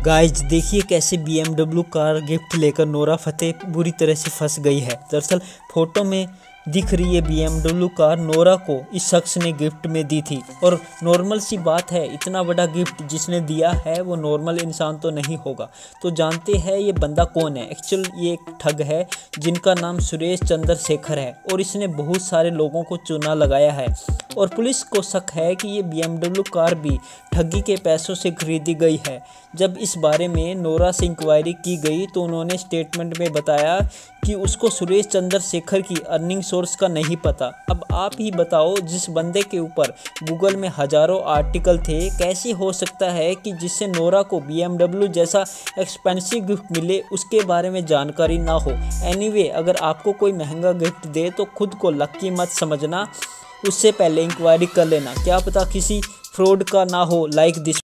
Guys देखिए कैसे BMW car gift लेकर नोरा फतेह बुरी तरह से फंस गई है। दरअसल फोटो में दिख रही है BMW कार नोरा को इस शख्स ने गिफ्ट में दी थी। और नॉर्मल सी बात है, इतना बड़ा गिफ्ट जिसने दिया है वो नॉर्मल इंसान तो नहीं होगा। तो जानते हैं ये बंदा कौन है। एक्चुअल ये एक ठग है जिनका नाम सुरेश चंद्र शेखर है और इसने बहुत सारे लोगों को चूना लगाया है। और पुलिस को शक है कि ये BMW कार भी ठगी के पैसों से खरीदी गई है। जब इस बारे में नोरा से इंक्वायरी की गई तो उन्होंने स्टेटमेंट में बताया कि उसको सुरेश चंद्र शेखर की अर्निंग सोर्स का नहीं पता। अब आप ही बताओ, जिस बंदे के ऊपर गूगल में हजारों आर्टिकल थे, कैसे हो सकता है कि जिससे नोरा को BMW जैसा एक्सपेंसिव गिफ्ट मिले उसके बारे में जानकारी ना हो। एनीवे, अगर आपको कोई महंगा गिफ्ट दे तो खुद को लकी मत समझना, उससे पहले इंक्वायरी कर लेना, क्या पता किसी फ्रॉड का ना हो। Like this.